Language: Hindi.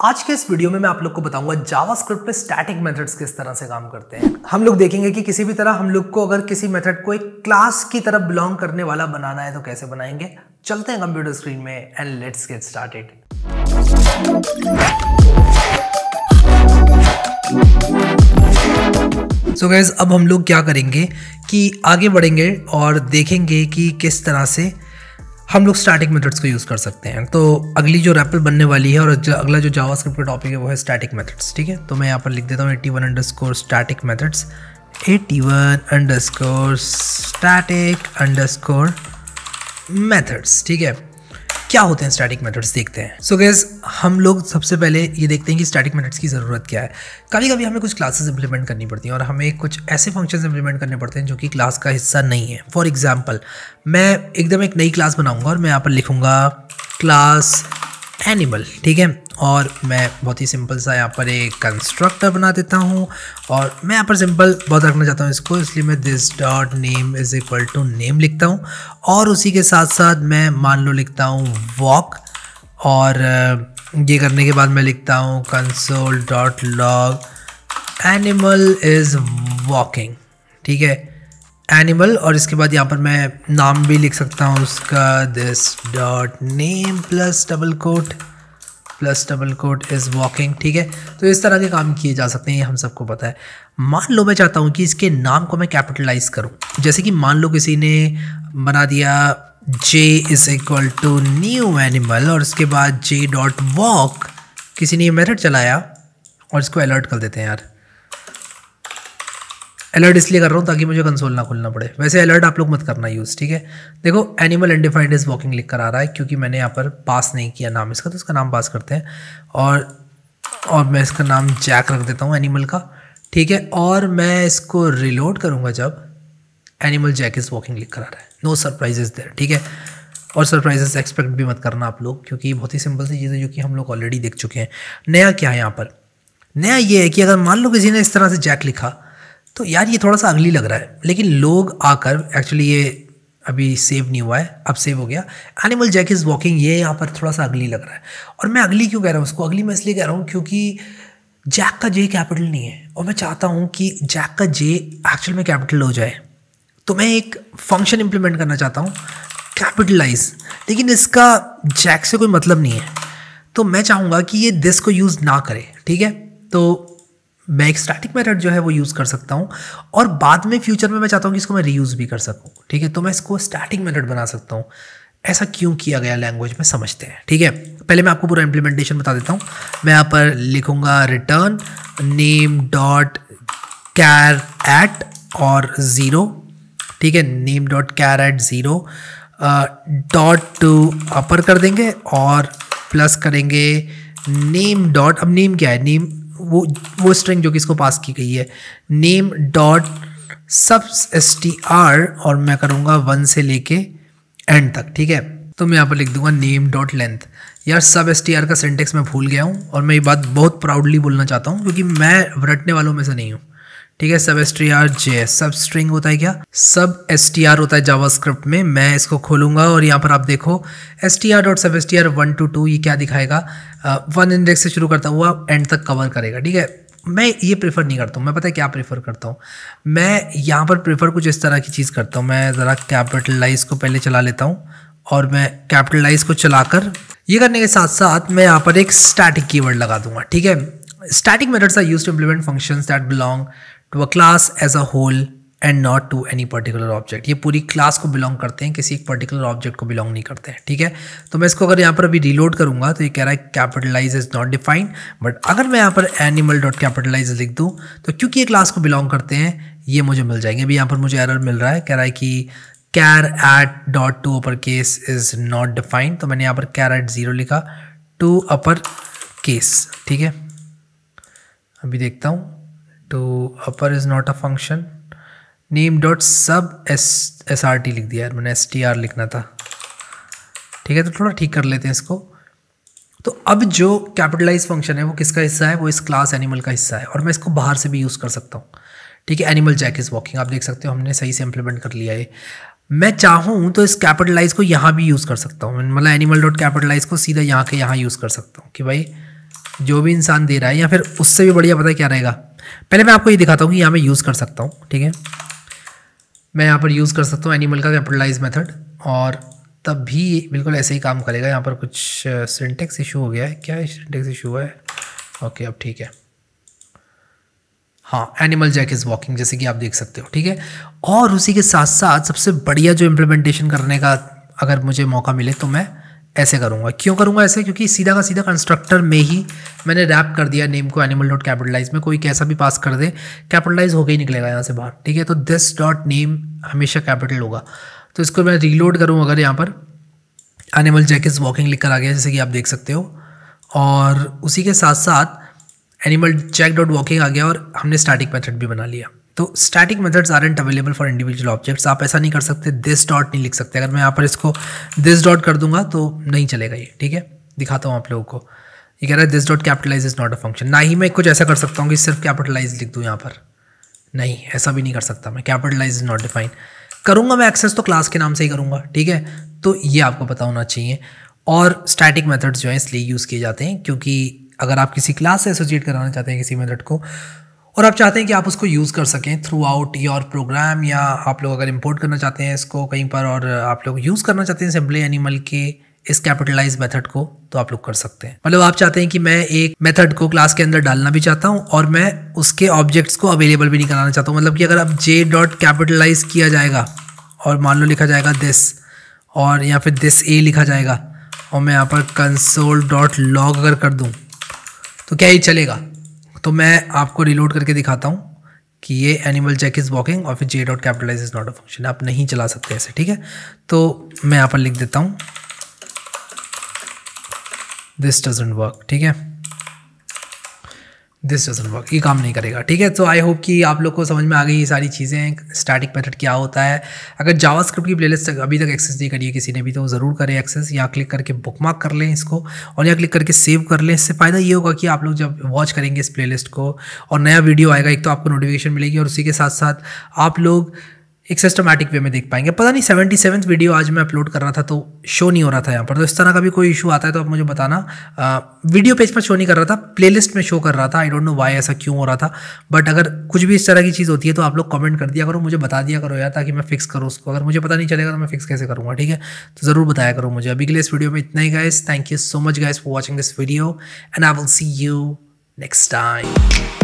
आज के इस वीडियो में मैं आप लोग को बताऊंगा जावास्क्रिप्ट पे स्टैटिक मेथड्स किस तरह से काम करते हैं। हम लोग देखेंगे कि किसी भी तरह हम लोग को अगर किसी मेथड को एक क्लास की तरफ बिलोंग करने वाला बनाना है तो कैसे बनाएंगे। चलते हैं कंप्यूटर स्क्रीन में and let's get started. So guys, अब हम लोग क्या करेंगे कि आगे बढ़ेंगे और देखेंगे कि किस तरह से हम लोग स्टैटिक मेथड्स को यूज़ कर सकते हैं। तो अगली जो रैपल बनने वाली है और अगला जो जावास्क्रिप्ट का टॉपिक है वो है स्टैटिक मेथड्स। ठीक है, तो मैं यहाँ पर लिख देता हूँ 81_static methods, 81_static methods। ठीक है, क्या होते हैं स्टैटिक मेथड्स देखते हैं। सो गाइस, हम लोग सबसे पहले ये देखते हैं कि स्टैटिक मेथड्स की ज़रूरत क्या है। कभी कभी हमें कुछ क्लासेस इंप्लीमेंट करनी पड़ती हैं और हमें कुछ ऐसे फंक्शंस इंप्लीमेंट करने पड़ते हैं जो कि क्लास का हिस्सा नहीं है। फॉर एग्जांपल, मैं एकदम एक नई क्लास बनाऊंगा और मैं यहाँ पर लिखूंगा क्लास एनिमल। ठीक है, और मैं बहुत ही सिंपल सा यहाँ पर एक कंस्ट्रक्टर बना देता हूँ और मैं यहाँ पर सिंपल बहुत रखना चाहता हूँ इसको, इसलिए मैं this dot name is equal to name लिखता हूँ और उसी के साथ साथ मैं मान लो लिखता हूँ वॉक, और ये करने के बाद मैं लिखता हूँ console dot log animal is walking. ठीक है, एनिमल, और इसके बाद यहाँ पर मैं नाम भी लिख सकता हूँ उसका, this dot name plus double quote is walking. ठीक है, तो इस तरह के काम किए जा सकते हैं, ये हम सबको पता है। मान लो मैं चाहता हूँ कि इसके नाम को मैं कैपिटलाइज करूँ, जैसे कि मान लो किसी ने बना दिया j is equal to new animal और उसके बाद j डॉट वॉक, किसी ने ये मेथड चलाया और इसको अलर्ट कर देते हैं। यार, अलर्ट इसलिए कर रहा हूँ ताकि मुझे कंसोल ना खोलना पड़े। वैसे अलर्ट आप लोग मत करना यूज़। ठीक है, देखो एनिमल अनडिफाइंड इज वॉकिंग लिख कर आ रहा है क्योंकि मैंने यहाँ पर पास नहीं किया नाम इसका, तो इसका नाम पास करते हैं और मैं इसका नाम जैक रख देता हूँ एनिमल का। ठीक है, और मैं इसको रिलोड करूँगा जब एनिमल जैक इज़ वॉकिंग लिख कर आ रहा है। No surprises there. ठीक है, और सरप्राइजेस एक्सपेक्ट भी मत करना आप लोग, क्योंकि बहुत ही सिंपल सी चीज़ है जो कि हम लोग ऑलरेडी देख चुके हैं। नया क्या है यहाँ पर? नया ये है कि अगर मान लो किसी ने इस तरह से जैक लिखा तो यार ये थोड़ा सा अगली लग रहा है, लेकिन लोग आकर, एक्चुअली ये अभी सेव नहीं हुआ है, अब सेव हो गया, एनिमल जैक इज़ वॉकिंग, ये यहाँ पर थोड़ा सा अगली लग रहा है। और मैं अगली क्यों कह रहा हूँ उसको? अगली मैं इसलिए कह रहा हूँ क्योंकि जैक का जे कैपिटल नहीं है और मैं चाहता हूँ कि जैक का जे एक्चुअल में कैपिटल हो जाए। तो मैं एक फंक्शन इंप्लीमेंट करना चाहता हूँ कैपिटलाइज, लेकिन इसका जैक से कोई मतलब नहीं है, तो मैं चाहूँगा कि ये दिस को यूज़ ना करे। ठीक है, तो मैं एक स्टैटिक मेथड जो है वो यूज़ कर सकता हूँ और बाद में फ्यूचर में मैं चाहता हूँ कि इसको मैं रीयूज़ भी कर सकूँ। ठीक है, तो मैं इसको स्टैटिक मेथड बना सकता हूँ। ऐसा क्यों किया गया लैंग्वेज में समझते हैं। ठीक है, पहले मैं आपको पूरा इम्प्लीमेंटेशन बता देता हूँ। मैं यहाँ पर लिखूँगा return name dot char at और ज़ीरो। ठीक है, name dot char at zero dot to upper कर देंगे और प्लस करेंगे नेम डॉट, अब नेम क्या है? नेम वो स्ट्रिंग जो कि इसको पास की गई है, नेम डॉट सब str, और मैं करूँगा 1 से लेके एंड तक। ठीक है, तो मैं यहाँ पर लिख दूंगा नेम डॉट लेंथ। यार, सब str का सिंटेक्स मैं भूल गया हूँ और मैं ये बात बहुत प्राउडली बोलना चाहता हूँ क्योंकि मैं रटने वालों में से नहीं हूँ। ठीक है, सब str JS, सब स्ट्रिंग होता है क्या? सब str होता है जावास्क्रिप्ट में। मैं इसको खोलूंगा और यहाँ पर आप देखो str.substr 1 to 2, ये क्या दिखाएगा? 1 इंडेक्स से शुरू करता हुआ एंड तक कवर करेगा। ठीक है, मैं ये प्रेफर नहीं करता हूँ। मैं पता है क्या प्रेफर करता हूँ? मैं यहाँ पर प्रेफर कुछ इस तरह की चीज़ करता हूँ। मैं ज़रा कैपिटलाइज को पहले चला लेता हूँ और मैं कैपिटलाइज को चलाकर ये करने के साथ साथ मैं यहाँ पर एक स्टैटिक कीवर्ड लगा दूंगा। ठीक है, static methods are used to implement functions that belong to a class as a whole and not to any particular object. ये पूरी क्लास को बिलोंग करते हैं, किसी एक पर्टिकुलर ऑब्जेक्ट को बिलोंग नहीं करते हैं। ठीक है, तो मैं इसको अगर यहाँ पर अभी रीलोड करूँगा तो ये कह रहा है capitalize is not defined, but अगर मैं यहाँ पर एनिमल डॉट कैपिटलाइज लिख दूँ तो क्योंकि ये क्लास को बिलोंग करते हैं ये मुझे मिल जाएंगे। अभी यहाँ पर मुझे एरर मिल रहा है, कह रहा है कि char at dot to upper case is not defined, तो मैंने यहाँ पर कैर एट ज़ीरो लिखा, टू अपर केस। ठीक है, अभी देखता हूँ, to upper is not a function, name dot sub SRT लिख दिया यार, मैंने STR लिखना था। ठीक है, तो थोड़ा ठीक कर लेते हैं इसको। तो अब जो कैपिटलाइज फंक्शन है वो किसका हिस्सा है? वो इस क्लास एनिमल का हिस्सा है और मैं इसको बाहर से भी यूज़ कर सकता हूँ। ठीक है, एनिमल जैक इज़ वॉकिंग, आप देख सकते हो हमने सही से इंप्लीमेंट कर लिया है। मैं चाहूँ तो इस कैपिटलाइज को यहाँ भी यूज़ कर सकता हूँ, मतलब एनिमल डॉट कैपिटलाइज को सीधा यहाँ के यहाँ यूज़ कर सकता हूँ कि भाई जो भी इंसान दे रहा है, या फिर उससे भी बढ़िया पता है क्या रहेगा, पहले मैं आपको ये दिखाता हूँ कि यहाँ मैं यूज़ कर सकता हूँ, ठीक है। मैं यहाँ पर यूज़ कर सकता हूँ एनिमल का कैपिटलाइज मेथड, और तब भी बिल्कुल ऐसे ही काम करेगा। यहाँ पर कुछ सिंटेक्स इशू हो गया है, क्या सिंटेक्स इशू है? ओके अब ठीक है। हाँ, एनिमल जैक इज़ वॉकिंग जैसे कि आप देख सकते हो, ठीक है। और उसी के साथ साथ सबसे बढ़िया जो इम्प्लीमेंटेशन करने का अगर मुझे मौका मिले तो मैं ऐसे करूँगा। क्यों करूँगा ऐसे? क्योंकि सीधा का सीधा कंस्ट्रक्टर में ही मैंने रैप कर दिया नेम को एनिमल डॉट कैपिटलाइज में। कोई कैसा भी पास कर दे कैपिटलाइज होकर ही निकलेगा यहाँ से बाहर, ठीक है। तो दिस डॉट नेम हमेशा कैपिटल होगा। तो इसको मैं रीलोड करूँ, अगर यहाँ पर एनिमल जैक इज़ वॉकिंग लिख कर आ गया जैसे कि आप देख सकते हो, और उसी के साथ साथ एनिमल जैक डॉट वॉकिंग आ गया, और हमने स्टैटिक मेथड भी बना लिया। तो static methods aren't available for individual objects. आप ऐसा नहीं कर सकते, दिस डॉट नहीं लिख सकते। अगर मैं यहाँ पर इसको दिस डॉट कर दूंगा तो नहीं चलेगा ये, ठीक है। दिखाता हूँ आप लोगों को। ये कह रहा है this dot capitalize is not a function. ना ही मैं कुछ ऐसा कर सकता हूँ कि सिर्फ कैपिटलाइज लिख दूँ यहाँ पर, नहीं, ऐसा भी नहीं कर सकता मैं। कैपिटलाइज इज नॉट डिफाइन करूँगा मैं, एक्सेस तो क्लास के नाम से ही करूँगा, ठीक है। तो ये आपको पता होना चाहिए। और स्टैटिक मेथड्स जो है इसलिए यूज़ किए जाते हैं क्योंकि अगर आप किसी क्लास से एसोसिएट कराना चाहते हैं किसी मेथड को, और आप चाहते हैं कि आप उसको यूज़ कर सकें थ्रू आउट योर प्रोग्राम, या आप लोग अगर इंपोर्ट करना चाहते हैं इसको कहीं पर और आप लोग यूज़ करना चाहते हैं सिंपली एनिमल के इस कैपिटलाइज मेथड को, तो आप लोग कर सकते हैं। मतलब आप चाहते हैं कि मैं एक मेथड को क्लास के अंदर डालना भी चाहता हूं और मैं उसके ऑब्जेक्ट्स को अवेलेबल भी नहीं कराना चाहता हूं। मतलब कि अगर अब जे डॉट कैपिटलाइज किया जाएगा और मान लो लिखा जाएगा दिस, और या फिर दिस ए लिखा जाएगा, और मैं यहाँ पर कंसोल डॉट लॉग अगर कर दूँ तो क्या ही चलेगा? तो मैं आपको रिलोड करके दिखाता हूँ कि ये एनिमल जैक इज़ वॉकिंग और फिर J dot capitalize is not a function. आप नहीं चला सकते ऐसे, ठीक है। तो मैं यहाँ पर लिख देता हूँ दिस डजंट वर्क, ठीक है, दिस डजंट वर्क, ये काम नहीं करेगा, ठीक है। तो आई होप कि आप लोग को समझ में आ गई ये सारी चीज़ें, स्टैटिक मेथड क्या होता है। अगर जावास्क्रिप्ट की प्लेलिस्ट अभी तक एक्सेस नहीं करी है किसी ने भी तो ज़रूर करें एक्सेस, या क्लिक करके बुकमार्क कर लें इसको, और या क्लिक करके सेव कर लें। इससे फ़ायदा ये होगा कि आप लोग जब वॉच करेंगे इस प्लेलिस्ट को और नया वीडियो आएगा, एक तो आपको नोटिफिकेशन मिलेगी, और उसी के साथ साथ आप लोग एक सिस्टमैटिक वे में देख पाएंगे। पता नहीं 77th वीडियो आज मैं अपलोड कर रहा था तो शो नहीं हो रहा था यहाँ पर। तो इस तरह का भी कोई इशू आता है तो आप मुझे बताना। वीडियो पेज पर शो नहीं कर रहा था, प्लेलिस्ट में शो कर रहा था। आई डोंट नो व्हाई ऐसा क्यों हो रहा था, बट अगर कुछ भी इस तरह की चीज़ होती है तो आप लोग कमेंट कर दिया करो, मुझे बता दिया करो यार, ताकि मैं फिक्स करूँ उसको। अगर मुझे पता नहीं चलेगा तो मैं फिक्स कैसे करूँगा, ठीक है। तो ज़रूर बताया करो मुझे। अभी के लिए इस वीडियो में इतना ही guys. Thank you so much guys for watching this video, and I will see you next time.